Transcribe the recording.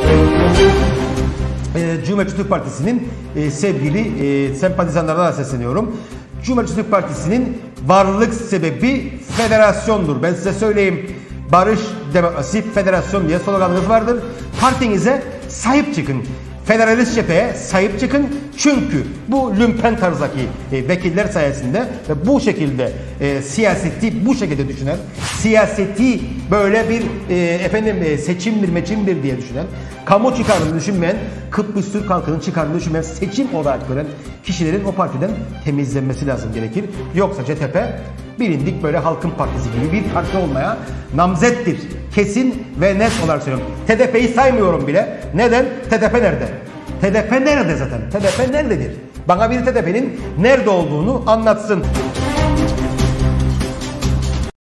Cumhuriyetçi Türk Partisi'nin sevgili sempatizanlarına da sesleniyorum. Cumhuriyetçi Türk Partisi'nin varlık sebebi federasyondur. Ben size söyleyeyim. Barış, demokrasi, federasyon diye sloganınız vardır. Partinize sahip çıkın. Federalist cepheye sahip çıkın. Çünkü bu lümpen tarzdaki vekiller sayesinde ve bu şekilde siyaseti bu şekilde düşünen, siyaseti böyle bir seçimdir meçimdir diye düşünen, kamu çıkarını düşünmeyen, Kıbrıs Türk halkının çıkarını düşünmeyen, seçim olarak gören kişilerin o partiden temizlenmesi lazım gerekir. Yoksa CTP bilindik böyle halkın partisi gibi bir parti olmaya namzettir. Kesin ve net olarak söylüyorum. TDP'yi saymıyorum bile. Neden? TDP nerede? TDP nerede zaten? TDP nerededir? Bana bir TDP'nin nerede olduğunu anlatsın.